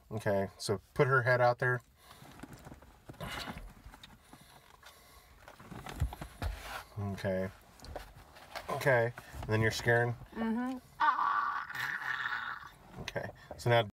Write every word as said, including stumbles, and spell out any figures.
Okay, so put her head out there. Okay. Okay, and then you're scaring? Mm-hmm. Okay, so now